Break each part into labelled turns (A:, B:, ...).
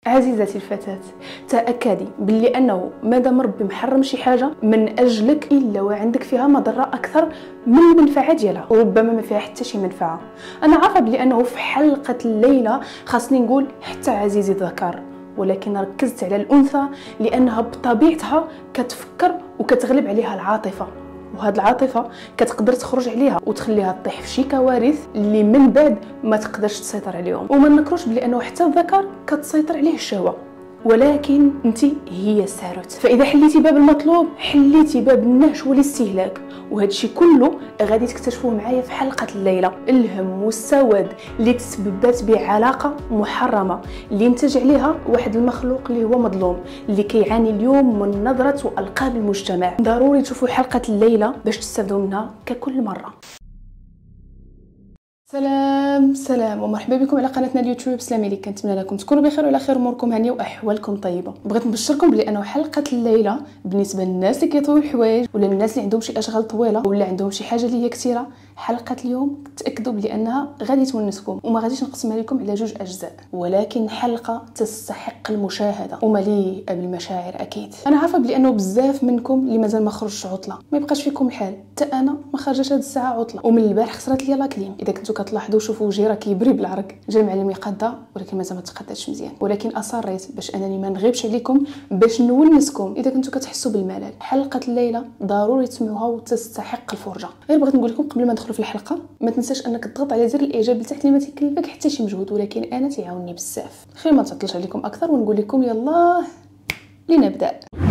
A: عزيزتي الفتاة، تأكدي باللي أنه مادام ربي محرم شي حاجة من أجلك إلا وعندك فيها مضرة أكثر من المنفعة ديالها، وربما ما فيها حتى شي منفعة. أنا عارفة بلي أنه في حلقة الليلة خاصني نقول حتى عزيزي الذكر، ولكن ركزت على الأنثى لأنها بطبيعتها كتفكر وكتغلب عليها العاطفة، وهاد العاطفة كتقدر تخرج عليها وتخليها تطيح في شي كوارث اللي من بعد ما تقدرش تسيطر عليهم. وما نكروش بلي انه حتى الذكر كتسيطر عليه الشهوة، ولكن انت هي الساروت. فاذا حليتي باب المطلوب حليتي باب النعش والاستهلاك، وهذا الشيء كله غادي تكتشفوه معايا في حلقه الليله. الهم والسواد اللي تسببت به علاقه محرمه اللي نتج عليها واحد المخلوق اللي هو مظلوم، اللي كيعاني اليوم من نظره والقاب المجتمع. ضروري تشوفوا حلقه الليله باش تستافدوا منها ككل مره. سلام ومرحبا بكم على قناتنا اليوتيوب. سلام عليكم، نتمنى لكم تكونوا بخير وعلى خير، اموركم هانيه واحوالكم طيبه. بغيت نبشركم بلي انه حلقه الليله بالنسبه للناس اللي كيطويو الحوايج ولا الناس اللي عندهم شي اشغال طويله ولا عندهم شي حاجه اللي هي كثيره، حلقه اليوم تاكدوا بلي انها غادي تونسكم، وما غاديش نقسمها لكم على 2 اجزاء، ولكن حلقه تستحق المشاهده ومليئه بالمشاعر. اكيد انا عارفه بلي انه بزاف منكم اللي مازال ما خرجش عطله، ما يبقاش فيكم الحال، حتى انا ما خرجتش هاد الساعه عطله، ومن البارح خسرت لي لاكليم. اذا كنتو كتلاحظوا شوفوا وجهي راه كيبري بالعرق، جا المعلم يقدا ولكن مازال ما تقداش مزيان، ولكن اصريت باش انني ما نغيبش عليكم باش نونسكم. اذا كنتو كتحسوا بالملل حلقه الليله ضروري تسمعوها وتستحق الفرجه. غير بغيت نقول لكم قبل ما ندخلوا في الحلقه ما تنساش انك تضغط على زر الاعجاب لتحت اللي ما تكلفك حتى شي مجهود، ولكن انا تيعاونني بزاف. خير ما نطولش عليكم اكثر ونقول لكم يلا لنبدا.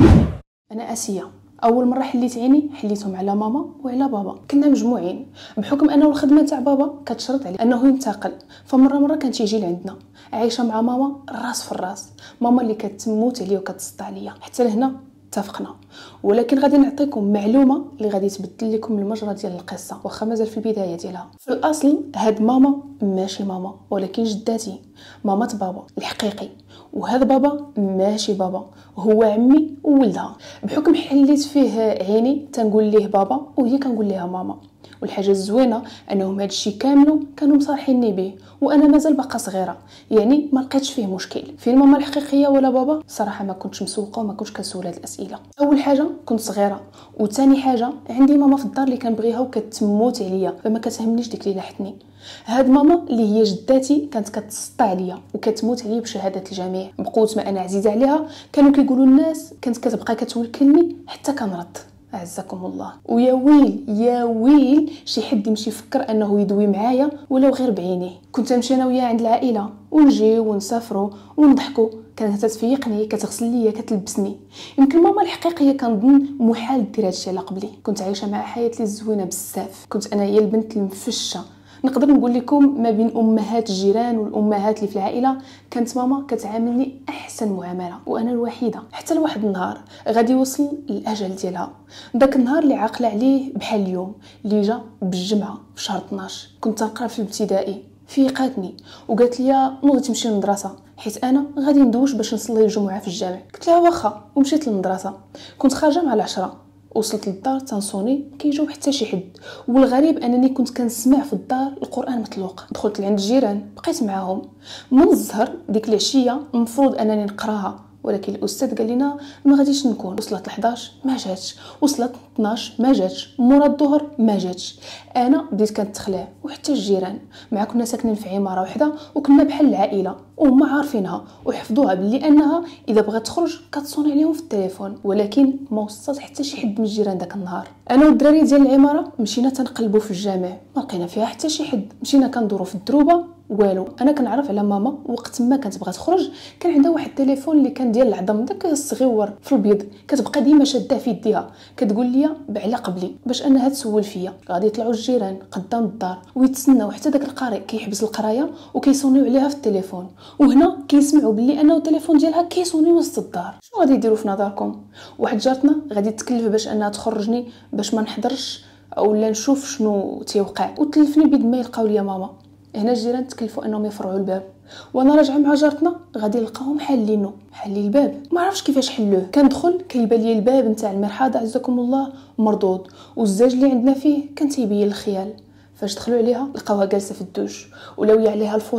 A: انا اسيا، اول مره حليت عيني حليتهم على ماما وعلى بابا. كنا مجموعين بحكم انه الخدمه تاع بابا كتشرط عليه انه ينتقل، فمره كان تيجي لعندنا. عايشه مع ماما الراس في الراس، ماما اللي كتموت عليا وكتسطى عليا. حتى لهنا اتفقنا، ولكن غادي نعطيكم معلومه اللي غادي تبدل لكم المجرى ديال القصه، واخا مازال في البدايه ديالها. في الاصل هاد ماما ماشي ماما، ولكن جداتي، ماما بابا الحقيقي، وهذا بابا ماشي بابا، هو عمي وولدها. بحكم حليت فيه عيني تنقول ليه بابا وهي كنقول ليها ماما. والحاجه الزوينه انهم هادشي كامل كانوا مصارحيني به وانا مازال باقا صغيره، يعني ما لقيتش فيه مشكل. في الماما الحقيقيه ولا بابا صراحه ما كنتش مسوقه وما كنتش كنسول هاد الاسئله. اول حاجه كنت صغيره، وثاني حاجه عندي ماما في الدار اللي كنبغيها وكتموت عليا، فما كتهمنيش ديك اللي لاحتني. هاد ماما اللي هي جداتي كانت كتسطى عليا وكتموت عليا بشهاده الجميع. بقوه ما انا عزيزه عليها كانوا كيقولوا الناس كانت كتبقى كتوكلني حتى كنرد، اعزكم الله. ويا ويل يا ويل شي حد يمشي يفكر انه يدوي معايا ولو غير بعينيه. كنت نمشي انا وياه عند العائله ونجي ونسافروا ونضحكوا، كانت تفيقني كتغسل ليا كتلبسني. يمكن ماما الحقيقيه كنظن محال دير هادشي على قبلي. كنت عايشه مع حياتي الزوينه بزاف، كنت انا هي البنت المفشه. نقدر نقول لكم ما بين امهات الجيران والامهات اللي في العائله كانت ماما كتعاملني احسن معامله، وانا الوحيده. حتى لواحد النهار غادي يوصل الاجل ديالها، داك النهار اللي عاقله عليه بحال اليوم، اللي جا بالجمعه في شهر 12. كنت نقرا في الابتدائي، فيقاتني وقالت لي نوضي تمشي للمدرسه حيت انا غادي ندوش باش نصلي الجمعه في الجامع. قلت لها واخا ومشيت للمدرسه. كنت خارجه مع 10، وصلت للدار تنصوني كيجاوب حتى شي حد، والغريب انني كنت كنسمع في الدار القران مطلوق. دخلت لعند الجيران بقيت معاهم من الزهر. ديك العشيه المفروض انني نقراها، ولكن الاستاذ قال لنا ما غاديش نكون. وصلت ل11 ما جاتش، وصلت 12 ما جاتش، مورا الظهر ما جاتش. انا بديت كنتخلع وحتى الجيران. مع كنا ساكنين في عماره واحده وكنا بحال العائله، وهما عارفينها وحفظوها بلي انها اذا بغات تخرج كتصوني عليهم في التليفون. ولكن ما وصلت حتى شي حد من الجيران داك النهار. انا والدراري ديال العماره مشينا تنقلبوا في الجامع، ما لقينا فيها حتى شي حد. مشينا كندوروا في الدروبه والو. انا كنعرف على ماما وقت ما كانت بغات تخرج كان عندها واحد التليفون اللي كان ديال العظم داك الصغيور في البيض، كتبقى ديما شاده في يديها كتقول لي بعلى قبلي باش انها تسول فيا. غادي يطلعوا الجيران قدام الدار ويتسناو حتى داك القارئ كيحبس القرايه وكيصونيو عليها في التليفون، وهنا كيسمعوا بلي انه التليفون ديالها كيصوني وسط الدار. شنو غادي يديروا في نظركم؟ واحد جارتنا غادي تكلف باش انها تخرجني باش ما نحضرش اولا نشوف شنو تيوقع، وتلفني بيد ما يلقاو ليا ماما. هنا الجيران تكلفوا انهم يفرعوا الباب، وانا راجعه مع جارتنا غادي نلقاهم حالين الباب. ما عرفتش كيفاش حلوه. كندخل كيبان لي الباب نتاع المرحاض عزكم الله مردود، والزاج اللي عندنا فيه كان تيبين الخيال. فاش دخلوا عليها لقاوها جالسه في الدوش ولاويه عليها الفوطه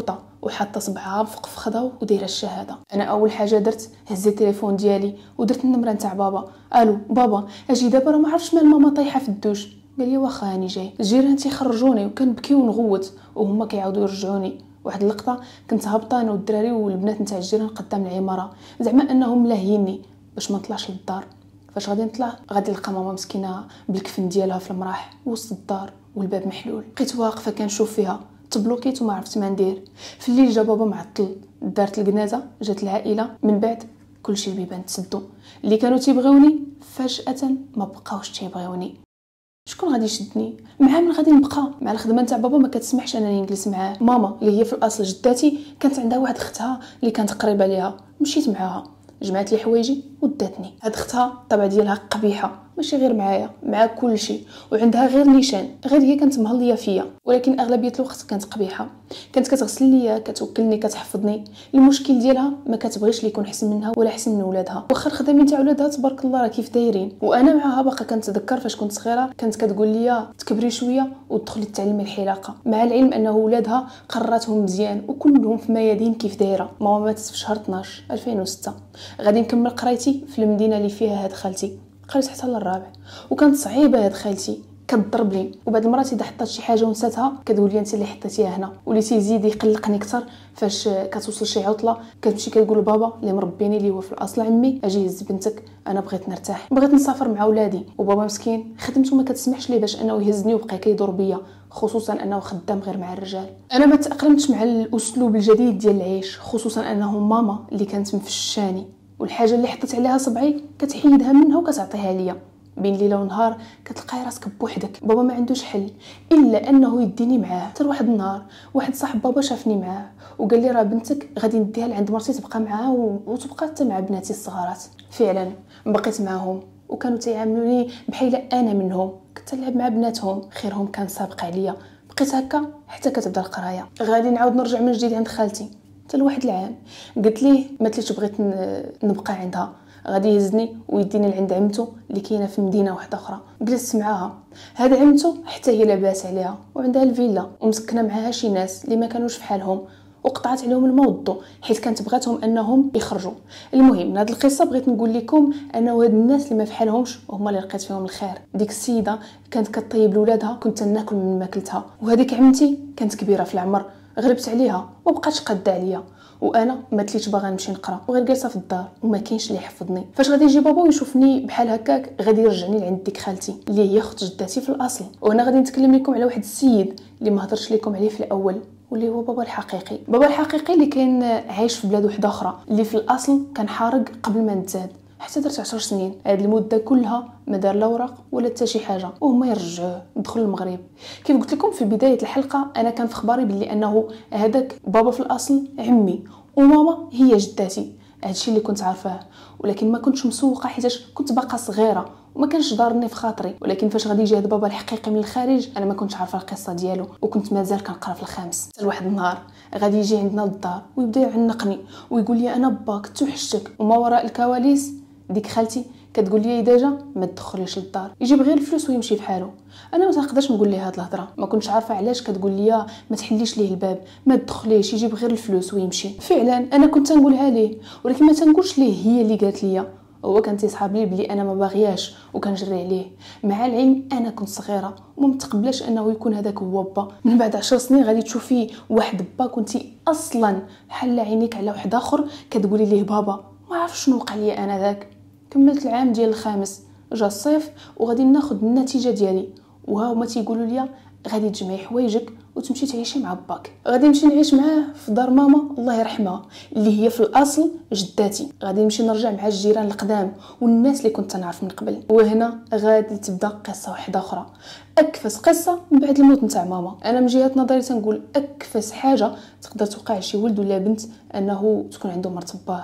A: وحاطه صبعها في خدها ودايره الشهاده. انا اول حاجه درت هزيت التليفون ديالي ودرت النمره نتاع بابا. الو بابا اجي دابا، راه ما عرفتش مال ماما طايحه في الدوش. قال لي واخا هاني جاي. الجيران تيخرجوني وكنبكي ونغوت وهما كيعاودوا يرجعوني. واحد اللقطه كنت هابطه انا والدراري والبنات نتاع الجيران قدام العماره، زعما انهم لاهيني باش ما نطلعش للدار. فاش غادي نطلع غادي نلقى ماما مسكينه بالكفن ديالها في المراح وسط الدار والباب محلول. بقيت واقفه كنشوف فيها، تبلوكيت وما عرفت ما ندير. في الليل جا بابا معطل، دارت الجنازه، جات العائله، من بعد كلشي البيبان تسدوا. اللي كانوا تيبغيوني فجاه ما بقاوش تيبغيوني. شكون غادي يشدني معاه؟ من غادي نبقى مع الخدمه نتاع بابا ما كتسمحش انني نجلس معاه. ماما اللي هي في الاصل جداتي كانت عندها واحد اختها اللي كانت قريبه ليها، مشيت معاها، جمعت لي حوايجي وداتني. هاد اختها الطبع ديالها قبيحه، ماشي غير معايا، مع كل شيء، وعندها غير نيشان، غير هي كانت مهليه فيا، ولكن اغلبيه الوقت كانت قبيحه. كانت كتغسل ليا، كتوكلني، كتحفظني. المشكل ديالها ما كتبغيش لي يكون احسن منها ولا احسن من ولادها، واخا الخدامين تاع ولادها تبارك الله راه كيف دايرين. وانا معاها باقا كنتذكر فاش كنت صغيره كانت كتقول لي تكبري شويه وتدخلي تعلمي الحلاقه، مع العلم انه ولادها قراتهم مزيان وكلهم في ميادين كيف دايره. ماما ماتت في شهر 12 2006. غادي نكمل قرايتي في المدينه اللي فيها هاد خالتي، قريت حتى للرابع، وكانت صعيبه هاد خالتي، كتضربني. وبعد المرات اذا حطات شي حاجه ونساتها كتقول لي انت اللي حطيتيها هنا. واللي تيزيد يقلقني اكثر فاش كتوصل شي عطله كتمشي كتقول لبابا اللي مربيني اللي هو في الاصل عمي، اجي هز بنتك، انا بغيت نرتاح، بغيت نسافر مع ولادي. وبابا مسكين خدمته ما كتسمحش ليه باش انه يهزني وبقى كيدور بيا، خصوصا انه خدام غير مع الرجال. انا ما تاقلمتش مع الاسلوب الجديد ديال العيش، خصوصا انه ماما اللي كانت مفشاني، والحاجه اللي حطيت عليها صبعي كتحيدها منها وكتعطيها ليا. بين ليله ونهار كتلقاي راسك بوحدك. بابا ما عندوش حل الا انه يديني معاه. حتى واحد النهار واحد صاحب بابا شافني معاه وقال لي راه بنتك غادي نديها لعند مرتي تبقى معها وتبقى حتى مع بناتي الصغارات. فعلا بقيت معاهم وكانوا تيعاملوني بحال انا منهم، كنت نلعب مع بناتهم، خيرهم كان سابق عليا. بقيت هكا حتى كتبدا القرايه. غادي نعاود نرجع من جديد عند خالتي حتى لواحد العام. قلت ليه ما تليش بغيت نبقى عندها، غادي يهزني ويديني لعند عمته اللي كاينه في مدينه واحده اخرى. جلست معاها. هاد عمته حتى هي لاباس عليها وعندها الفيلا ومسكنه معاها شي ناس اللي ما كانوش فحالهم، وقطعت عليهم الماء والضوء حيت كانت بغاتهم انهم يخرجوا. المهم من هاد القصه بغيت نقول لكم انه هاد الناس اللي ما فحالهمش هما اللي لقيت فيهم الخير. ديك السيده كانت كطيب لولادها، كنت ناكل من ماكلتها. وهذيك عمتي كانت كبيره في العمر، غلبت عليها وبقاتش قاده عليا، وانا ما تليتش باغا نمشي نقرا وغير جالسه في الدار وما كاينش اللي يحفظني. فاش غادي يجي بابا ويشوفني بحال هكاك غادي يرجعني لعند ديك خالتي اللي هي اخت جداتي في الاصل. وهنا غادي نتكلم لكم على واحد السيد اللي ما هضرش لكم عليه في الاول، واللي هو بابا الحقيقي. بابا الحقيقي اللي كان عايش في بلاد واحده اخرى، اللي في الاصل كان حارق قبل ما نتزاد، حتى درت 10 سنين. هاد المده كلها ما دار لا اوراق ولا حتى شي حاجه، وهما يرجعوه دخل المغرب. كيف قلت لكم في بدايه الحلقه انا كان في خباري باللي انه هذاك بابا في الاصل عمي وماما هي جداتي. هادشي اللي كنت عارفاه، ولكن ما كنتش مسوقه حيتاش كنت باقا صغيره وما كانش دارني في خاطري. ولكن فاش غادي يجي هذا بابا الحقيقي من الخارج انا ما كنتش عارفه القصه ديالو، وكنت مازال كنقرا في الخامس. حتى لواحد النهار غادي يجي عندنا للدار ويبدا يعنقني ويقول لي انا باك توحشتك. وما وراء الكواليس ديك خالتي كتقول لي ديجا ما تدخليش للدار، يجيب غير الفلوس ويمشي بحاله. انا ما تقدرش نقول ليه هاد الهضره، ما كنتش عارفه علاش كتقول لي ما تحليش ليه الباب، ما تدخليش، يجيب غير الفلوس ويمشي. فعلا انا كنت نقولها ليه، ولكن ما تنقولش ليه هي اللي قالت لي. هو كان تيصحاب لي بلي انا ما باغياش وكنجري عليه، مع العلم انا كنت صغيره وما متقبلاش انه يكون هذاك هو با. من بعد 10 سنين غادي تشوفي واحد با كنتي اصلا حل عينيك على واحد اخر كتقولي ليه بابا. ما عرفش شنو وقع لي انا ذاك. كملت العام ديال الخامس، جا الصيف وغادي ناخذ النتيجه ديالي، وها هما تيقولوا لي غادي تجمعي حوايجك وتمشي تعيشي مع باك. غادي نمشي نعيش معاه في دار ماما الله يرحمها اللي هي في الاصل جداتي. غادي نمشي نرجع مع الجيران القدام والناس اللي كنت نعرف من قبل. وهنا غادي تبدا قصه واحده اخرى، اكفس قصه من بعد الموت نتاع ماما. انا من جهه نظري تنقول اكفس حاجه تقدر توقع شي ولد ولا بنت انه تكون عنده مرت باه.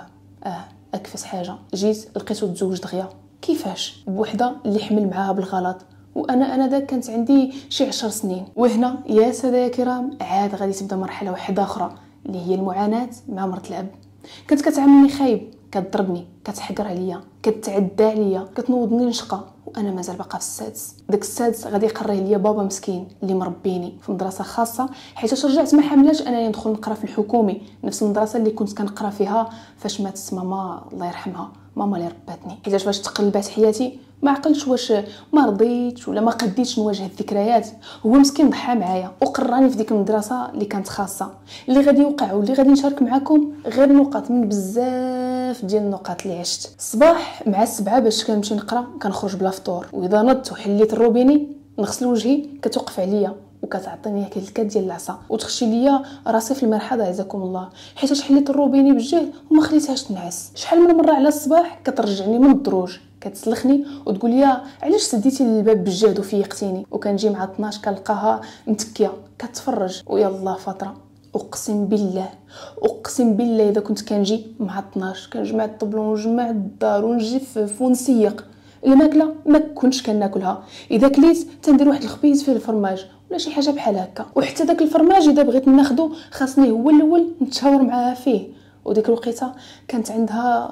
A: اكفس حاجه جيت لقيتو تزوج دغيا. كيفاش؟ بوحده اللي حمل معاها بالغلط، وانا ذاك كانت عندي شي 10 سنين. وهنا يا ساده يا كرام عاد غادي تبدا مرحله واحده اخرى اللي هي المعاناه مع مرت الاب. كانت كتعاملني خايب، كتضربني، كتحقر عليا، كتعدى عليا، كتنوضني نشقى، انا مازال باقا في السادس. داك السادس غادي يقريه ليا بابا مسكين اللي مربيني في مدرسه خاصه، حيت رجعت ما حملاش انني ندخل نقرا في الحكومي، نفس المدرسه اللي كنت كنقرا فيها فاش ماتت ماما الله يرحمها، ماما اللي رباتني. حيت فاش تقلبات حياتي ما عقلتش واش ما رضيتش ولا ما قديتش نواجه الذكريات. هو مسكين ضحى معايا وقراني في ديك المدرسه اللي كانت خاصه. اللي غادي يوقع واللي غادي نشارك معكم غير نقاط من بزاف ديال النقاط اللي عشت. الصباح مع السبعة باش كنمشي نقرا كنخرج بلا فطور، واذا نضت وحليت الروبيني نغسل وجهي كتوقف عليا وكتعطيني هكا الكاد ديال العصا وتخشي ليا راسي في المرحاضه عزكم الله، حيت حليت الروبيني بالجهد وما خليتهاش تنعس. شحال من مره على الصباح كترجعني من الدروج كتسلخني وتقول لي علاش سديتي الباب بالجهد وفيقتيني، وكنجي مع 12 كنلقاها متكيه كتفرج ويلا فتره. اقسم بالله اذا كنت كنجي مع 12 كنجمع الطبلون ونجمع الدار ونجفف ونسيق. الماكله ما كنتش كناكلها، اذا كليت تندير واحد الخبيز فيه الفرماج ولا شي حاجه بحال هكا، وحتى داك الفرماج اذا بغيت ناخذو خاصني هو الاول نتشاور معاها فيه. وديك الوقيته كانت عندها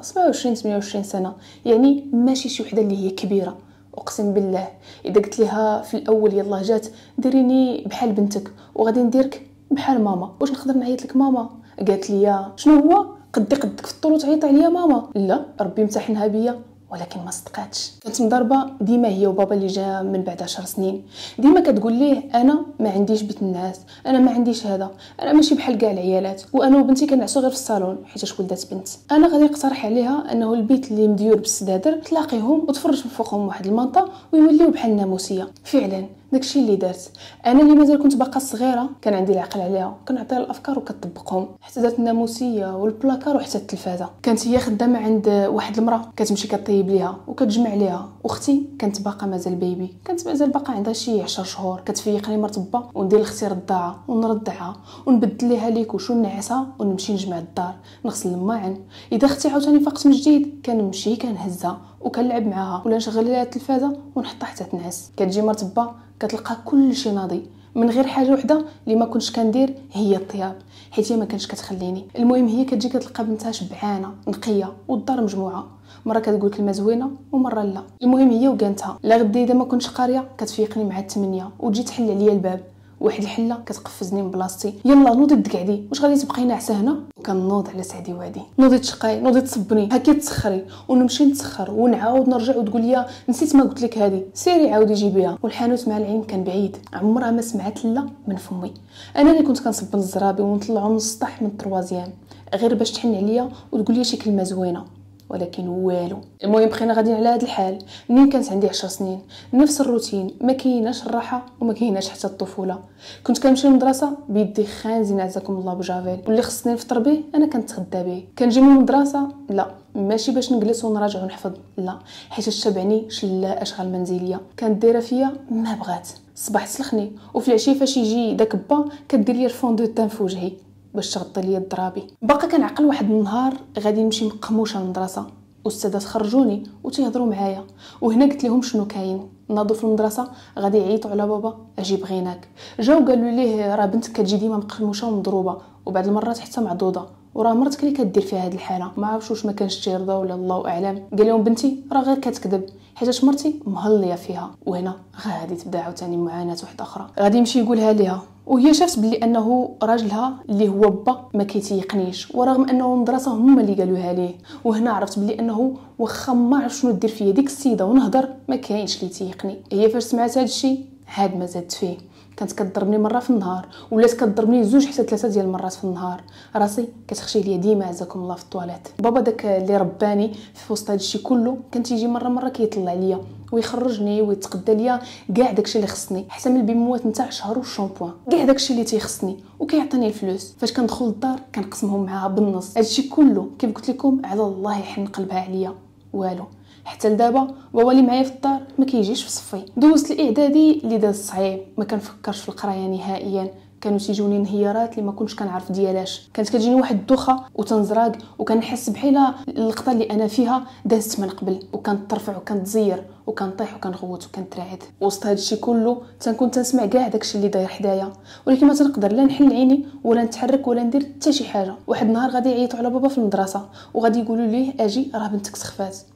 A: 27 سنه، يعني ماشي شي وحده اللي هي كبيره. اقسم بالله اذا قلت لها في الاول يلا جات ديريني بحال بنتك وغادي نديرك بحال ماما، واش نقدر نعيط لك ماما؟ قالت لي شنو هو قدك في الطول وتعيط عليا ماما؟ لا ربي امتحنها بيا، ولكن ما صدقاتش. كانت مضربه ديما هي وبابا اللي جا من بعد 10 سنين، ديما كتقول ليه انا ما عنديش بيت الناس، انا ما عنديش هذا، انا ماشي بحال كاع العيالات، وانا وبنتي كنعسو غير في الصالون حيت ولدات بنت. انا غادي نقترح عليها انه البيت اللي مديور بالسدادر تلاقيهم وتفرج من فوقهم واحد المنطه ويوليو بحال الناموسيه. فعلا داكشي اللي درت. انا اللي مازال كنت باقا صغيره كان عندي العقل عليها، كنعطيها الافكار وكتطبقهم، حتى دارت الناموسيه والبلاكار وحتى التلفازه. كانت هي خدامه عند واحد المراه كتمشي كطيب ليها وكتجمع ليها. اختي كانت باقا مازال بيبي، كانت مازال باقا عندها شي 10 شهور، كتفيقني مرتبه وندير لختي رضاعه ونرضعها ونبدل ليها ليكوش ونعسها ونمشي نجمع الدار نغسل الماعن. اذا اختي عاوتاني فقت من جديد كنمشي كنهزها وكنلعب معاها ولا نشغل ليها التلفازه ونحطها حتى تنعس. كتجي مرتبه كتلقى كل شيء ناضي من غير حاجه وحده اللي ما كنتش كندير هي الطياب، حيت هي ما كانتش كتخليني. المهم هي كتجي كتلقى بنتها شبعانه نقيه والدار مجموعه، مره كتقول كلمه زوينه ومره لا. المهم هي وكانتها لا غدي اذا ما كنتش قاريه كتفيقني مع 8 وتجي تحل عليا الباب، واحد الحله كتقفزني من بلاصتي، يلا نوضي تقعدي واش غادي تبقاي ناعسه هنا؟ وكنوض على سعدي وعدي، نوضي تشقاي نوضي تصبني هكا تسخري ونمشي نتسخر ونعاود نرجع وتقول لي نسيت ما قلت لك هذه سيري عاودي جيبيها. والحانوت مع العلم كان بعيد، عمرها ما سمعت لا من فمي. انا اللي كنت كنصب الزرابي ونطلعو من السطح من التروازيام غير باش تحن عليا وتقول لي شي كلمه زوينه، ولكن والو. المهم بقينا غاديين على هذا الحال. منين كانت عندي 10 سنين نفس الروتين، ما كايناش الراحه وما كايناش حتى الطفوله. كنت كنمشي للمدرسه بيدي خانزين عزكم الله بجافيل، واللي خصني نفطر به انا كنتغدى به. كنجي من المدرسه لا ماشي باش نجلس ونراجع ونحفظ، لا حيت تشبعني شلا اشغال منزليه كانت دايره فيا ما بغات. الصباح تسلخني وفي العشيه فاش يجي داك با كدير لي الفون دو تان في وجهي باش تغطي لي الضرابي. باقا كنعقل واحد النهار غادي نمشي مقموشه للمدرسه، استاذات خرجوني وتيهضروا معايا، وهنا قلت لهم شنو كاين. ناضوا في المدرسه غادي يعيطوا على بابا اجي بغيناك. جاو قالوا ليه راه بنتك كتجي ديما مقموشه ومضروبه وبعض المرات حتى معضوضه، وراه مرتك اللي كدير فيها هذه الحاله. ما عرفش واش ما كانش تيرضى ولا الله اعلم. قال لهم بنتي راه غير كتكذب حيت مرتي مهليه فيها. وهنا غادي تبدا عاوتاني معاناه واحده اخرى. غادي يمشي يقولها ليها وهي شافت بلي انه راجلها اللي هو با ما كيتيقنيش، ورغم انه المدرسه هما اللي قالوها ليه. وهنا عرفت بلي انه واخا ما عرف شنو دير فيا ديك السيده ونهضر ما كاينش اللي تيقني. هي فاش سمعت هذا الشيء عاد ما زادت فيه. كانت كتضربني مره في النهار ولات كتضربني 2 حتى 3 ديال المرات في النهار. راسي كتخشي ليا ديما عزكم الله في الطواليت. بابا داك اللي رباني في وسط هذا الشيء كله كان تيجي مره كيطلع ليا ويخرجني ويتقدى ليا كاع داكشي اللي خصني، حتى من البيموات نتاع الشهر والشامبوان كاع داكشي اللي تيخصني، وكيعطيني الفلوس. فاش كندخل للدار كنقسمهم معاها بالنص. هادشي كله كيف قلت لكم على الله يحن قلبها عليا. والو حتى لدابا بابا اللي معايا في الدار ما كيجيش في صفي. دوزت الاعدادي اللي داز صعيب، ما كنفكرش في القرايه نهائيا. كانوا تيجوني انهيارات اللي ما كنتش كنعرف ديالاش. كانت كتجيني واحد الدوخه وتنزراق وكنحس بحال اللقطه اللي انا فيها دازت من قبل، وكنترفع وكنتزير وكنطيح وكنغوت وكنترعد. وسط هذا الشيء كله تنكون تنسمع كاع داكشي اللي داير حدايا، ولكن ما تنقدر لا نحل عيني ولا نتحرك ولا ندير حتى شي حاجه. واحد النهار غادي يعيطوا على بابا في المدرسه وغادي يقولوا ليه اجي راه بنتك سخفات.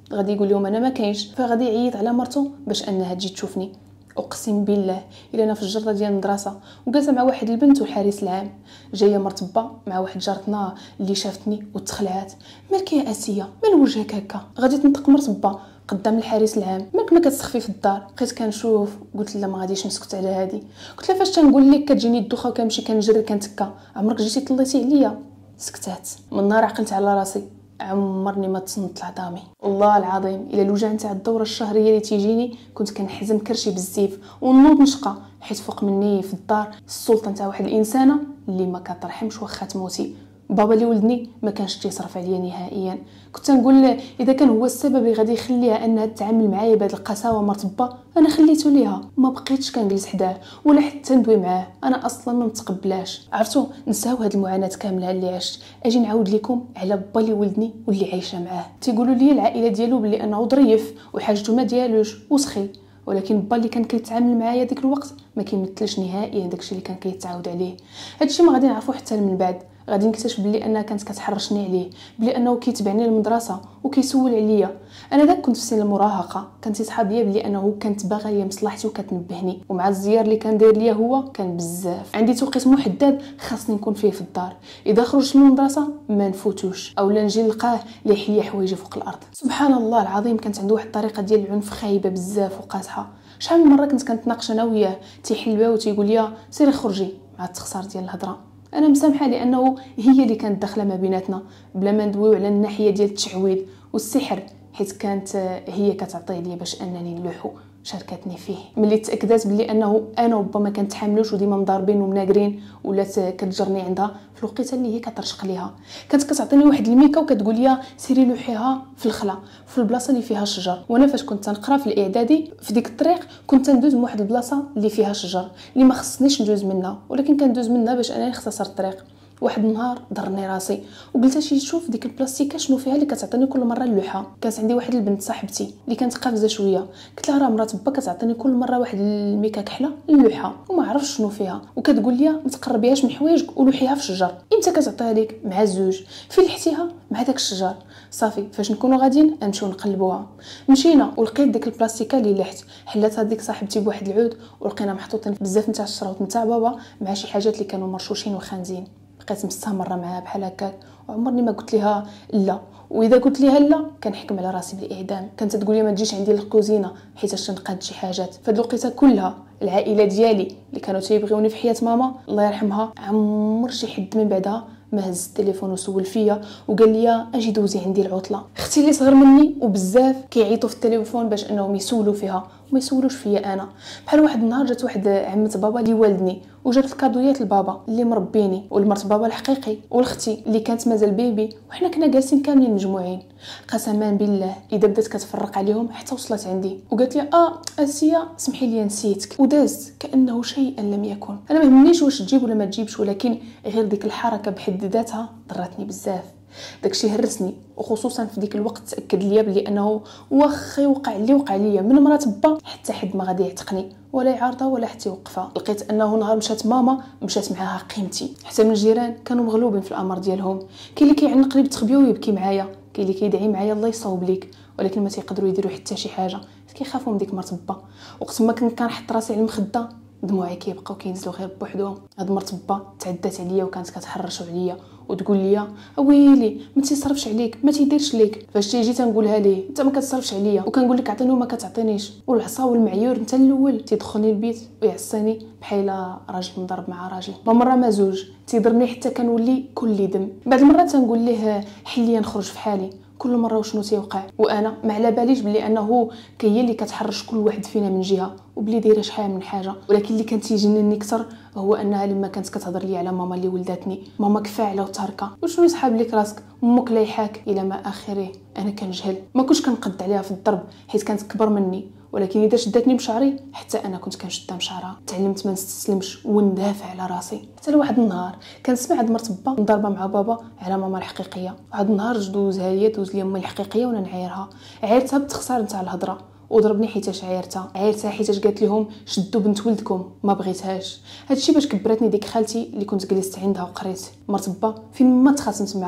A: غادي يقول لهم انا ما كاينش، فغادي يعيط على مرته باش انها تجي تشوفني. اقسم بالله الا انا في الجرده ديال المدرسه وجالسه مع واحد البنت والحارس العام، جايه مرتبه مع واحد جارتنا اللي شافتني وتخلعات. مالك يا اسيه، مال وجهك هكا؟ غادي تنطق مرتبه قدام الحارس العام، مالك ما كتسخفي في الدار؟ بقيت كنشوف قلت لا ما غاديش نسكت على هذه. قلت لها فاش تنقول لك كتجيني الدوخه وكنمشي كنجري كنتكا، عمرك جيتي طليتي عليا؟ سكتات. من نهار عقلت على راسي عمرني ما تصنت لعظامي. والله العظيم الا الوجع نتاع الدوره الشهريه اللي تيجيني كنت كنحزم كرشي بزيف ونوض نشقى، حيت فوق مني في الدار السلطه نتاع واحد الانسانه اللي ما كترحمش واخا تموتي. بابا اللي ولدني ما كانش تيصرف عليا نهائيا. كنت نقول اذا كان هو السبب اللي غادي يخليها انها تتعامل معايا بهذه القساوه مرتبه، انا خليته ليها، ما بقيتش كنجلس حداه ولا حتى ندوي معاه. انا اصلا ما متقبلاش. عرفتوا، نساو هذه المعاناه كامله اللي عشت. اجي نعاود لكم على با اللي ولدني واللي عايشه معاه. تيقولوا لي العائله ديالو بلي انه ظريف وحاجته ما ديالوش وسخي، ولكن با اللي كان كيتعامل معايا ديك الوقت ما كيمثلش نهائيا داكشي اللي كان كيتعاود عليه. هادشي ما غادي نعرفو حتى من بعد. غادي نكتشف بلي انها كانت كتحرشني عليه، بلي انه كيتبعني للمدرسه وكيسول عليا. انا داك كنت في سن المراهقه، كانت صحاب ليا بلي انه كانت باغا ليا مصلحتي وكتنبهني، ومع الزيار اللي كان داير ليا هو كان بزاف. عندي توقيت محدد خاصني نكون فيه في الدار، اذا خرجت من المدرسه ما نفوتوش اولا نجي نلقاه ليح ليا حوايجي فوق الارض. سبحان الله العظيم كانت عنده واحد الطريقه ديال العنف خايبه بزاف وقاصحه. شحال من مره كنت كنتناقش انا وياه، تيحل الباب وتيقول لي سيري خرجي، مع التخسار ديال الهضره. انا مسامحه لانه هي اللي كانت داخله ما بيناتنا، بلا ما ندويو على الناحيه ديال التعويض والسحر، حيت كانت هي كتعطيه لي باش انني نلوحو. شاركتني فيه ملي تاكدات بلي انه انا وبا ما كنتحاملوش وديما مضاربين ومناقرين، ولات كتجرني عندها في الوقيته اللي هي كترشق ليها. كانت كتعطيني واحد الميكا وكتقول لي سيري لوحيها في الخلا في البلاصه اللي فيها شجر. وانا فاش كنت تنقرا في الاعدادي في ديك الطريق كنت ندوز من واحد البلاصه اللي فيها شجر اللي ما خصنيش ندوز منها، ولكن كندوز منها باش انني نختصر الطريق. واحد النهار ضرني راسي وقلت شي نشوف ديك البلاستيكه شنو فيها اللي كتعطيني كل مره اللوحه. كانت عندي واحد البنت صاحبتي اللي كانت قافزه شويه، قلت لها راه مرات با كتعطيني كل مره واحد الميكا كحله اللوحه وما عرفتش شنو فيها، وكتقول لي ما تقربيهاش من حوايجك ولوحيها في الشجر. امتى كتعطيها لك؟ مع الزوج. فين لحتيها؟ مع داك الشجر. صافي فاش نكونوا غاديين نمشيو نقلبوها. مشينا ولقيت ديك البلاستيكه اللي لحت، حلاتها ديك صاحبتي بواحد العود ولقينا محطوطين بزاف نتاع الشراوط نتاع بابا مع شي حاجات اللي كانوا مرشوشين وخانزين. بقيت مستمره معاها بحال هكاك وعمرني ما قلت لها لا، واذا قلت لها لا كنحكم على راسي بالاعدام. كانت تقول لي ما تجيش عندي للكوزينه حيت تنقاد شي حاجات. فهاد الوقيته كلها العائله ديالي اللي كانوا تيبغيوني في حياه ماما الله يرحمها عمر شي حد من بعدها ما هز التليفون وسول فيا وقال لي اجي دوزي عندي العطله. اختي اللي صغر مني وبزاف كيعيطوا في التليفون باش انهم يسولوا فيها وما يسولوش فيا انا. بحال واحد النهار جات واحد عمه بابا اللي والدني وجابت الكادويات لبابا اللي مربيني والمرت بابا الحقيقي والاختي اللي كانت مازال بيبي، وحنا كنا جالسين كاملين مجموعين. قسما بالله اذا بدات كتفرق عليهم حتى وصلت عندي وقالت لي اسيا سمحي لي نسيتك، ودازت كانه شيئا لم يكن. انا ما يهمنيش واش تجيب ولا ما تجيبش، ولكن غير ديك الحركه بحد ذاتها ضرتني بزاف. داكشي هرسني، وخصوصا في ديك الوقت تاكد ليا بلي انه واخا يوقع اللي وقع ليا من مرات با حتى حد ما غادي يعتقني ولا يعارضها ولا حتى يوقفها. لقيت انه نهار مشات ماما مشات معاها قيمتي. حتى من الجيران كانوا مغلوبين في الامر ديالهم، كاين اللي كيعنق لي بتخبيه ويبكي معايا، كاين اللي كيدعي معايا الله يصاوب ليك، ولكن ما تيقدروا يديروا حتى شي حاجه كيخافوا من ديك مرت با. وقت ما كنت كنحط راسي على المخده دموعي كيبقاو كينزلوا غير بوحدهم. هاد مرت با تعدات عليا وكانت كتحرشوا عليا وتقول لي ويلي ما تيصرفش عليك ما تيديرش ليك. فاش تيجي تنقولها ليه انت ما كتصرفش عليا وكنقول لك عطيني وما كتعطينيش، والعصا والمعيور انت الاول تيدخلني البيت ويعصيني بحال راجل مضرب مع راجل. ما مره ما زوج تيضرني حتى كنولي كل دم. بعد المرات تنقول ليه حليا نخرج في حالي، كل مره وشنو تيوقع وانا ما على باليش بلي انه هي اللي كتحرش كل واحد فينا من جهه وبلي دايره شحال من حاجه. ولكن اللي كان تيجنني اكثر هو انها لما كانت كتهضر لي على ماما اللي ولدتني، ماما كفاعله وتاركه وشنو يسحب لك راسك امك لايحاك الى ما اخره. انا كنجهل ما كنتش كنقد عليها في الضرب حيت كانت كبر مني، ولكن اذا شدتني بشعري حتى انا كنت كنشدها بشعرها. تعلمت ما نستسلمش وندافع على راسي. حتى لواحد النهار كنسمع عند مرت با مضربه مع بابا على ماما الحقيقيه. واحد النهار دوزها هي دوز لي امي الحقيقيه وانا نعايرها. عايرتها بالتخسار نتاع الهضره وضربني حيتاش عايرتها حيتاش قالت لهم شدوا بنت ولدكم ما بغيتهاش. هادشي باش كبرتني ديك خالتي اللي كنت جلست عندها وقريت. مرت با فين ما تخاصمت معاها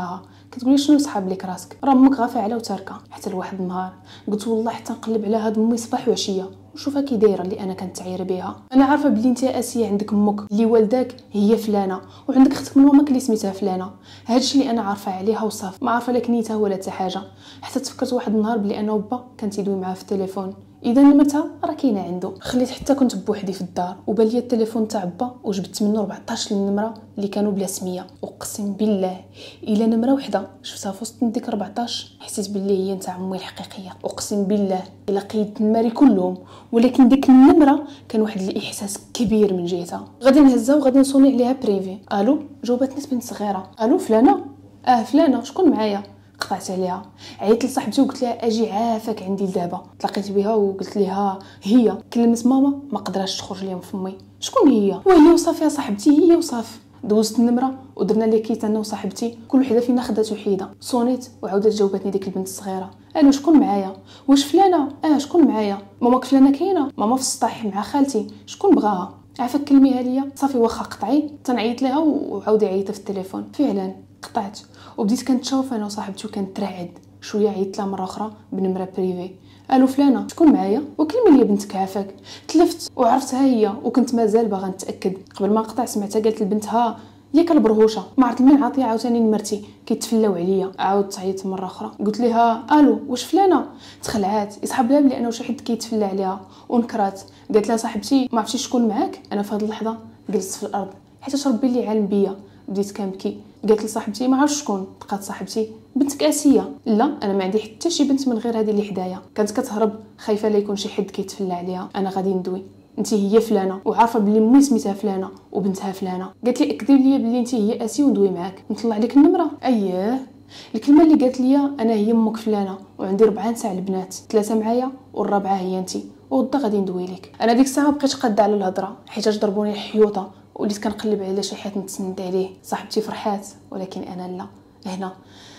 A: كتقولي شنو يصحاب لك راسك، راه امك غافعه وتاركه. حتى لواحد النهار قلت والله حتى نقلب على هاد امي صباح وعشيه وشوفها كي دايره اللي انا كنت تعايره بها. انا عارفه بلي انت اسيه عندك امك اللي والداك هي فلانه وعندك اختك من ماماك اللي سميتها فلانه. هادشي اللي انا عارفه عليها وصافي، ما عارفه لا كنيتها ولا حتى حاجه. حتى تفكرت واحد النهار بلي انا وبا كان تيدوي معاه في التليفون، اذا نمرتها راه كاينه عنده. خليت حتى كنت بوحدي في الدار وبان لي التليفون تاع با وجبت منه 14 النمره اللي كانوا بلا سميه. اقسم بالله الا نمره وحده شفتها في وسط ديك 14 حسيت باللي هي نتاع امي الحقيقيه. اقسم بالله الا قيدت النماري كلهم، ولكن ديك النمره كان واحد الاحساس كبير من جهتها. غادي نهزها وغادي نصوني عليها بريفي. الو، جاوبتني بنت صغيره. الو فلانه؟ فلانه، شكون معايا؟ قطعت عليها، عيطت لصاحبتي وقلت لها اجي عافاك عندي لدابا. تلاقيت بها وقلت لها هي كلمت ماما ما قدراش تخرج لي من فمي. شكون هي؟ وهي وصافي يا صاحبتي، هي وصافي. دوزت النمره ودرنا لي كيت انا وصاحبتي، كل وحده فينا خدات وحيده. صونيت وعاودت جاوبتني ديك البنت الصغيره. الو شكون معايا؟ واش فلانه؟ شكون معايا؟ ماماك فلانه كاينه؟ ماما في السطح مع خالتي. شكون بغاها؟ عافاك كلميها ليا. صافي واخا قطعي تنعيط لها وعاودي عيطت في التليفون. فعلا قطعت وبديت كنتشوف انا وصاحبتي وكنترعد. شويه عيطت لها مره اخرى بنمره بريفي. الو فلانه شكون معايا؟ وكلمه لي بنتك عافاك. تلفت وعرفتها هي وكنت مازال باغا نتاكد. قبل ما نقطع سمعتها قالت البنت ها ياك البرهوشه. ما عرفت من عاطيه عاوتاني نمرتي كيتفلاو عليا. عاودت عيطت مره اخرى قلت لها الو واش فلانه؟ تخلعات يسحب لها بلي انا وشي حد كيتفلى عليها ونكرات. قالت لها صاحبتي ما عرفتيش شكون معاك. انا في هذه اللحظه جلست في الارض حيت ربي اللي عالم بيا. بديت كنبكي. قالت لي صاحبتي ما عرفتش شكون. بقات صاحبتي بنتك اسيه. لا انا ما عندي حتى شي بنت من غير هذه اللي حدايا. كانت كتهرب خايفه لا يكون شي حد كيتفلى عليها. انا غادي ندوي، انت هي فلانه وعارفه بلي امي سميتها فلانه وبنتها فلانه. قالت لي اكدي لي بلي انت هي اسي وندوي معاك. نطلع لك النمره. اييه الكلمه اللي قالت لي انا هي امك فلانه وعندي 4 نساء البنات، 3 معايا والرابعه هي انت وغدا غادي ندوي لك. انا ديك الساعه بقيت قاده على الهضره حيت ضربوني الحيوطه وليت كنقلب على شي حيط نتسند عليه. صاحبتي فرحات ولكن انا لا. هنا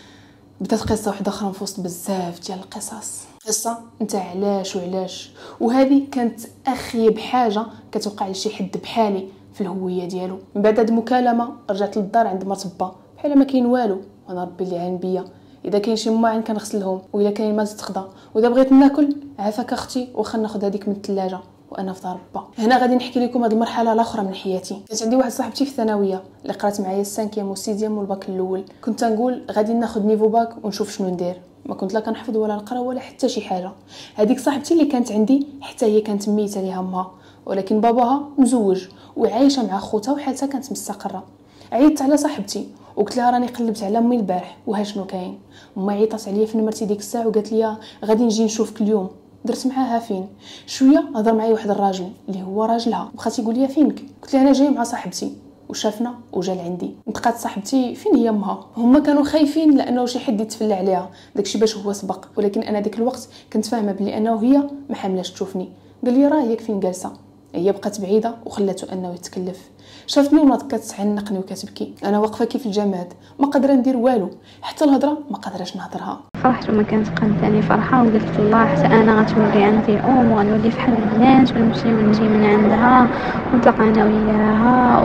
A: بدات قصه واحده اخرى في وسط بزاف ديال القصص، قصه نتاع علاش وعلاش. وهذه كانت اخيب حاجه كتوقع لشي حد بحالي في الهويه ديالو. من بعد هاد المكالمه رجعت للدار عند مرت با بحال ما كاين والو. وانا ربي اللي عين بيا، اذا كاين شي ماعن كنغسلهم واذا كاين ما تتخضى، واذا بغيت ناكل عافاك اختي واخا ناخذ هذيك من الثلاجه وانا في دار با. هنا غادي نحكي لكم هذه المرحله الاخرى من حياتي. كانت عندي واحد صاحبتي في الثانويه اللي قرات معايا السانكيام والسيزيام والباك الاول. كنت نقول غادي ناخذ نيفو باك ونشوف شنو ندير. ما كنت لا كنحفظ ولا نقرا ولا حتى شي حاجه. هذيك صاحبتي اللي كانت عندي حتى هي كانت ميته ليها امها، ولكن باباها مزوج وعايشه مع خوتها وحالتها كانت مستقره. عيطت على صاحبتي وقلت لها راني قلبت على امي البارح وها شنو كاين. امي عيطات عليا في نمرتي ديك الساعه وقالت لي غادي نجي نشوفك اليوم. درت معاها فين شويه هضر معايا واحد الراجل اللي هو راجلها بقى تيقول لي فينك. قلت لها انا جاي مع صاحبتي وشافنا وجا لعندي. نتقات صاحبتي فين هي امها. هما كانوا خايفين لانه شي حد يتفلى عليها داكشي باش هو سبق، ولكن انا ديك الوقت كنت فاهمه بلي انه هي ما حاملاش تشوفني. قال لي راه هيك فين جالسه. هي بقات بعيده وخلاته انه يتكلف. شافتني وناض كتعنقني وكتبكي. انا واقفه كيف الجماد ما قادره ندير والو، حتى الهضره ما قادراش نهضرها.
B: فرحت وما كانت قاداني فرحه وقلت الله حتى انا غتولي عندي ام وغنولي فحال البنات ونمشي ونجي من عندها ونطلق انا وياها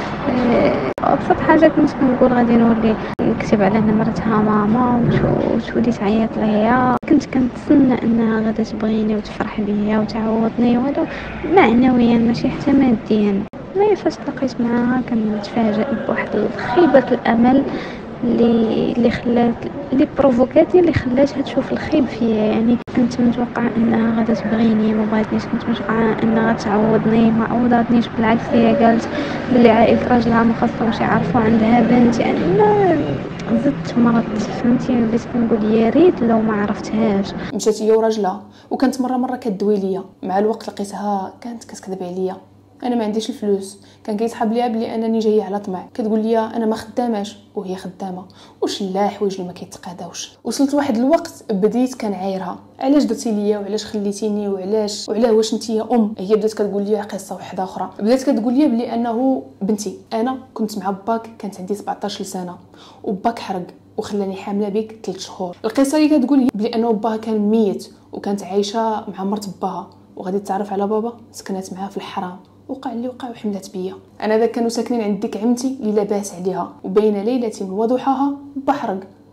B: ابسط حاجه كنت كنقول غادي نولي نكتب على نمرتها ماما وتولي تعيط ليا. كنت كنتسنى انها غادا تبغيني وتفرح بيا وتعوضني وهذا معنويا ماشي حتى ماديا. مي فاش تلاقيت معاها كنتفاجئ بواحد خيبه الامل اللي خلات اللي بروفوكاتني اللي خلاتها تشوف الخيب فيا. يعني كنت متوقعه انها غادا تبغيني ما بغاتنيش، كنت متوقعه انها تعوضني ما عوضتنيش. بالعكس هي قالت بلي عائله راجلها ما خاصهمش يعرفوا عندها بنت. يعني ما زدت مرضت فهمتي. وليت كنقول يا ريت لو ما عرفتهاش.
A: مشات هي وراجلها وكانت مره كدوي ليا. مع الوقت لقيتها كانت كتكذب عليا. انا ما عنديش الفلوس. كان كيسحب ليا بلي انني جايه على طمع. كتقول لي انا ما خداماش وهي خدامه وشلا حوايج اللي ما كيتقاداوش. وصلت لواحد الوقت بديت كنعايرها علاش درتي ليا وعلاش خليتيني وعلاش واش انت يا ام. هي بدات كتقول لي قصه واحده اخرى. بدات كتقول لي بلي انه بنتي انا كنت مع باك كانت عندي 17 سنه وباك حرق وخلاني حامله بك 3 شهور. القصه اللي كتقول لي بلي انه باها كان ميت وكانت عايشه مع مرت باها وغادي تتعرف على بابا سكنات معاه في الحرام. وقع اللي وقع وحملت بيا. انا ذاك كانوا ساكنين عند ديك عمتي اللي لاباس عليها وبين ليله وضحاها بحرق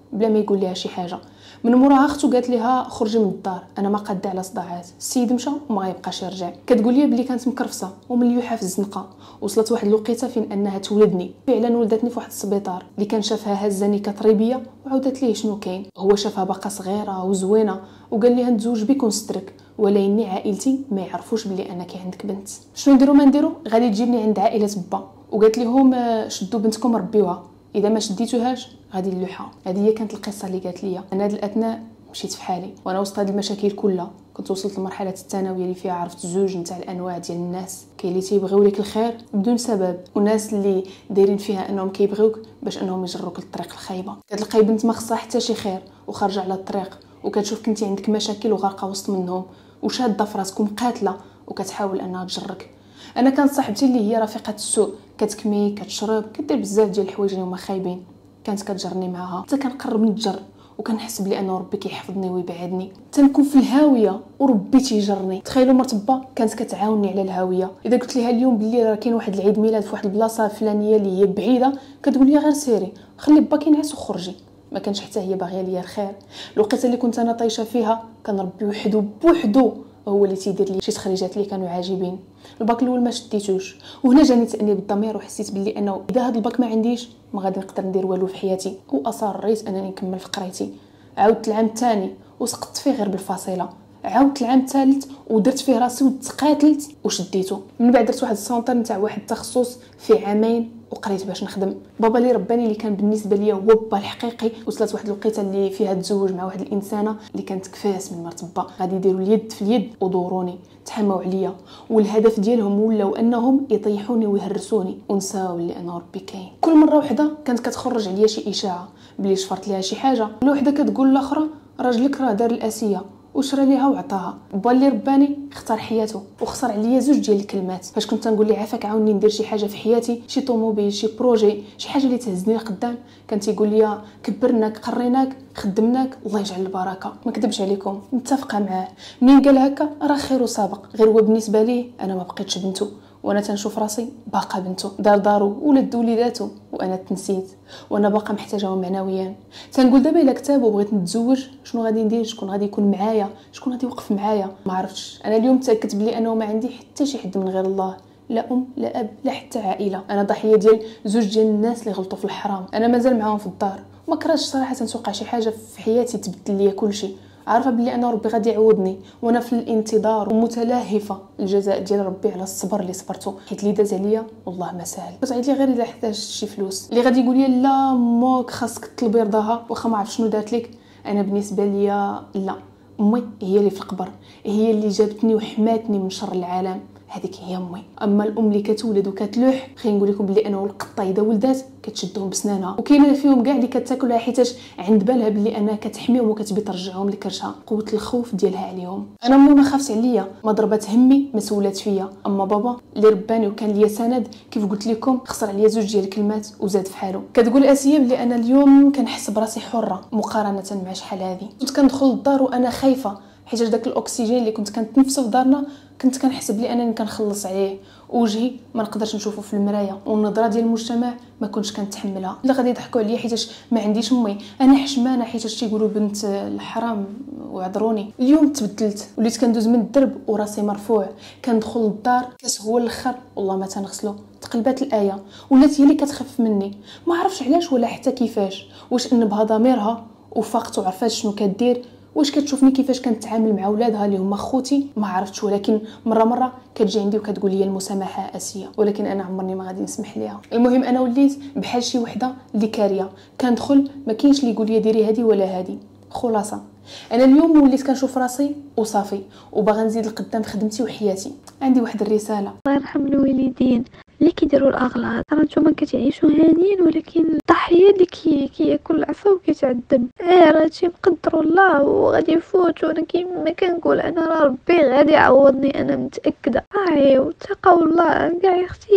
A: بلا ما يقول لها شي حاجه. من موراها اختو قالت لها خرجي من الدار، انا ما قاده على صداعات. السيد مشى وما غيبقاش يرجع. كتقول لي بلي كانت مكرفسه ومليوحه في الزنقه، وصلت واحد الوقيته فين انها تولدني. فعلا ولدتني في واحد السبيطار اللي كان شافها هزاني كطريبيه وعاودت ليه شنو كاين. هو شافها باقا صغيره وزوينه وقال لها نتزوج بك ونسترك، ولكن عائلتي ما يعرفوش بلي انا كي عندك بنت. شنو نديرو ما نديرو؟ غادي تجيني عند عائله با وقالت لهم شدوا بنتكم ربيوها، اذا ما شديتوهاش غادي نلوحها. هذه هي كانت القصه اللي قالت لي. انا هذا الاثناء مشيت في حالي وانا وسط هذه المشاكل كلها. كنت وصلت لمرحله الثانويه اللي فيها عرفت زوج نتاع الانواع ديال الناس، كاين اللي تيبغيو لك الخير بدون سبب، وناس اللي دايرين فيها انهم كيبغيوك باش انهم يجروك للطريق الخايبه. كتلقاي بنت ما خصها حتى شي خير وخارجه على الطريق، وكتشوف كنتي عندك مشاكل وغارقه وسط منهم وشاده فراسكم قاتله وكتحاول انها تجرك. انا كانت صاحبتي اللي هي رفيقه السوء، كتكمي كتشرب كدير بزاف ديال الحوايج اللي هما خايبين، كانت كتجرني معاها حتى كنقرب نتجر وكنحس بلي انه ربي كيحفظني ويبعدني. تنكون في الهاويه وربي تيجرني. تخيلوا مرتبه كانت كتعاوني على الهاويه، اذا قلت لها اليوم بلي راه كاين واحد العيد ميلاد في واحد البلاصه فلانيه اللي هي بعيده، كتقول لي غير سيري خلي باك ينعس وخرجي. ما كانش حتى هي باغيه ليا الخير. الوقيته اللي كنت انا طايشه فيها كان ربي وحده بوحدو هو اللي تيدير لي شي تخريجات اللي كانوا عاجبين. الباك الاول ما شديتوش، وهنا جاني تانيب الضمير وحسيت باللي انه اذا هذا الباك ما عنديش ما غادي نقدر ندير والو في حياتي، واصريت انني نكمل في قرايتي. عاودت العام الثاني وسقطت فيه غير بالفاصله، عاودت العام الثالث ودرت فيه راسي وتقاتلت وشديته. من بعد درت واحد السونطر نتاع واحد التخصص في عامين وقريت باش نخدم. بابا اللي رباني اللي كان بالنسبه ليا هو با الحقيقي، وصلت واحد الوقيته اللي فيها تزوج مع واحد الانسانه اللي كانت كفاس من مرتبه، غادي يديروا اليد في اليد ودوروني تحموا عليا، والهدف ديالهم ولاو انهم يطيحوني ويهرسوني ونساو اللي انا ربي كاين. كل مره وحده كانت كتخرج عليا شي اشاعه بلي شفرت ليها شي حاجه، ولا وحده كتقول لاخرى راجلك راه دار الاسيه وشرى ليها وعطاها. با اللي رباني اختار حياته وخسر عليا زوج ديال الكلمات فاش كنت نقول لي عافاك عاوني ندير شي حاجه في حياتي، شي طوموبيل شي بروجي شي حاجه اللي تهزني لقدام، كان تيقول لي كبرناك قريناك خدمناك الله يجعل البركه. ما كذبش عليكم متفقه معاه، منين قال هكا راه خير وسابق. غير هو بالنسبه لي انا ما بقيتش بنته، وانا تنشوف راسي باقا بنته، دار دارو ولد وليداتو وانا تنسيت، وانا باقا محتاجه معنويا. تنقول دابا الا كتاب وبغيت نتزوج شنو غادي ندير؟ شكون غادي يكون معايا؟ شكون غادي يوقف معايا؟ ما عرفتش. انا اليوم تاكدت بلي انه ما عندي حتى شي حد من غير الله، لا ام لا اب لا حتى عائله. انا ضحيه ديال زوج ديال الناس اللي غلطوا في الحرام. انا مازال معاهم في الدار، ما كرهتش صراحه توقع شي حاجه في حياتي تبدل ليا كلشي. عارفه بلي انا ربي غادي يعوضني، وانا في الانتظار ومتلهفه الجزاء ديال ربي على الصبر اللي صبرته، حيت اللي داز عليا والله ما سهل. كتعيط لي غير الا احتاج شي فلوس. اللي غادي يقول لي لا موك خاصك تطلبي رضاها واخا ما عرف شنو دارت لك، انا بالنسبه ليا لا، امي هي اللي في القبر، هي اللي جابتني وحماتني من شر العالم، هذيك هي امي. اما الام اللي كتولد وكتلوح خلينا نقول لكم بلي انه القطه اذا ولدات كتشدهم بسنانها، وكاينه فيهم كاع اللي كتاكلها حيتاش عند بالها بلي انها كتحميهم وكتبي ترجعهم لكرشها، قوه الخوف ديالها عليهم. انا امي ما خافت عليا، ما ضربت همي، ما سولات فيا. اما بابا اللي رباني وكان ليا سند كيف قلت لكم خسر عليا زوج ديال الكلمات وزاد في حاله. كتقول اسيه بلي انا اليوم كنحس براسي حره مقارنه مع شحال هذه. كنت كندخل للدار وانا خايفه حيت داك الاكسجين اللي كنت كنتنفسه في دارنا كنت كنحس بلي انني كنخلص عليه، وجهي ما نقدرش نشوفه في المرايه، والنظره ديال المجتمع ما كنتش كنتحملها. الا غادي يضحكوا عليا حيت ما عنديش امي، انا حشمانه حيت تيقولوا بنت الحرام وعذروني. اليوم تبدلت، وليت كندوز من الدرب وراسي مرفوع، كندخل للدار كاس هو الاخر والله ما تنغسلو، تقلبات الايه ولات هي اللي كتخف مني، ما عرفتش علاش ولا حتى كيفاش. واش انبها ضميرها وفاقت وعرفات شنو كدير؟ واش كتشوفني كيفاش كنتعامل مع اولادها اللي هما خوتي؟ ما عرفتش. ولكن مره كتجي عندي وكتقول لي المسامحه اسيه، ولكن انا عمرني ما غادي نسمح ليها. المهم انا وليت بحال شي وحده اللي كاريه، كندخل ما كاينش اللي يقول لي ديري هذه ولا هذه. خلاصه انا اليوم وليت كنشوف راسي وصافي، وباغا نزيد لقدام خدمتي وحياتي. عندي واحد الرساله.
B: الله يرحم الوالدين اللي كيديروا الاغلاط، راه نتوما كتعيشوا هانيين، ولكن الضحيه اللي كياكل العصا وكيتعذب. راه هادشي مقدر الله وغادي يفوت، وانا كيما كنقول انا راه ربي غادي يعوضني، انا متاكده. وتقوا الله كاع يا اختي.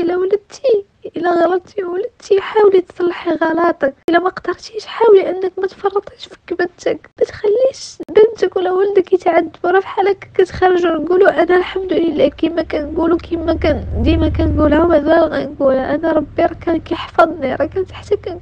B: الا غلطتي ولدتي حاولي تصلحي غلطك، الا ما قدرتيش حاولي انك ما تفرطيش في بنتك، ما تخليش بنتك ولا ولدك يتعذبوا. راه بحال هكا كتخرجوا نقولوا انا الحمد لله كما كنقولوا، كما ديما كنقولها ومازال غنقولها، انا ربي راه كان كيحفظني، راه كنت حتى كنكون في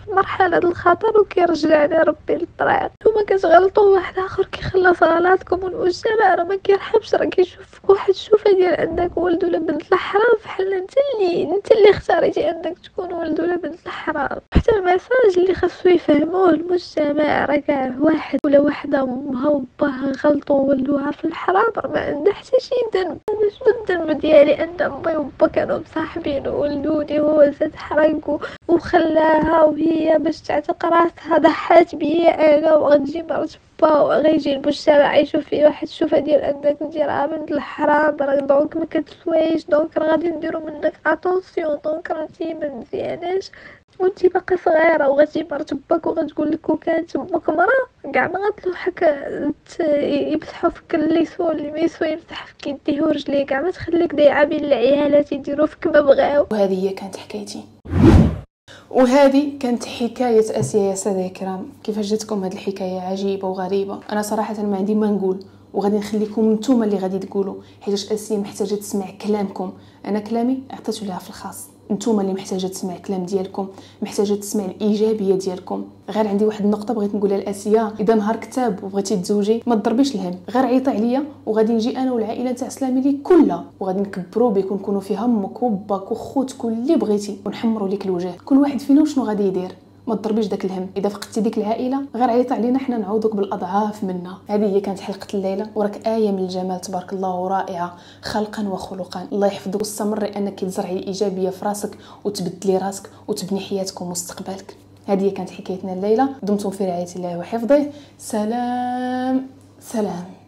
B: مرحلة الخطر وكيرجعنا ربي للطريق. نتوما كتغلطوا واحد اخر كيخلص غلطكم، والمجتمع راه ما كيرحمش، راه كيشوف واحد الشوفه ديال انك ولد ولا بنت الحرام، بحال انت اللي اختاريتي انك تكون ولد ولا بنت الحرام. حتى المساج اللي خاصو يفهموه المجتمع راه كاع واحد ولا وحده امها وباها غلطوا ولدوها في الحرام راه ما عندها حتى شي ذنب. انا شنو الذنب ديالي ان امي وبا كانوا مصاحبين وولدوني وهو زاد حرق وخلاها وهي باش تعتق راسها ضحات بيا انا، وغتجي مرت با وغيجي المجتمع يشوف فيه واحد الشوفه ديال انك انت راه بنت الحرام، راه دونك ما كتسويش، دونك راه غادي نديرو منك اتونسيون، دونك راه انتي ما مزياناش وانتي باقا صغيره. وغتجي مرت باك وغتقول لك وكانت امك مرا كاع ما غتلوحك يمسحوا فيك اللي يسوى اللي ما يسوى يمسح فيك يديه ورجليه، كاع ما تخليك ضايعه بين العيالات يديروا فيك ما بغاو.
A: وهذه هي كانت حكايتي، وهذه كانت حكاية آسيا يا سادة الكرام. كيفاش جاتكم هذه الحكاية عجيبة وغريبة؟ أنا صراحة ما عندي ما نقول، وغادي نخليكم نتوما اللي غادي تقولوا، حيت آسيا محتاجة تسمع كلامكم. أنا كلامي عطيته لها في الخاص، نتوما اللي محتاجة تسمع الكلام ديالكم، محتاجة تسمع الإيجابية ديالكم. غير عندي واحد النقطة بغيت نقولها لآسيا، إذا نهار كتاب وبغيتي تزوجي ما تضربيش الهم، غير عيطي عليا وغادي نجي أنا والعائلة تاع سلامي لي كلها، وغادي نكبروا بك ونكونوا فيها امك وباك وخوتك واللي بغيتي، ونحمروا لك الوجه. كل واحد فينا شنو غادي يدير، ما تضربيش داك الهم. اذا فقدتي ديك العائله غير عيط علينا حنا نعوضك بالاضعاف منا. هذه هي كانت حلقه الليله، وراك ايه من الجمال تبارك الله ورائعه خلقا وخلقا. الله يحفظك واستمري انك تزرعي الايجابيه في راسك وتبدلي راسك وتبني حياتك ومستقبلك. هذه هي كانت حكايتنا الليله، دمتم في رعايه الله وحفظه. سلام سلام.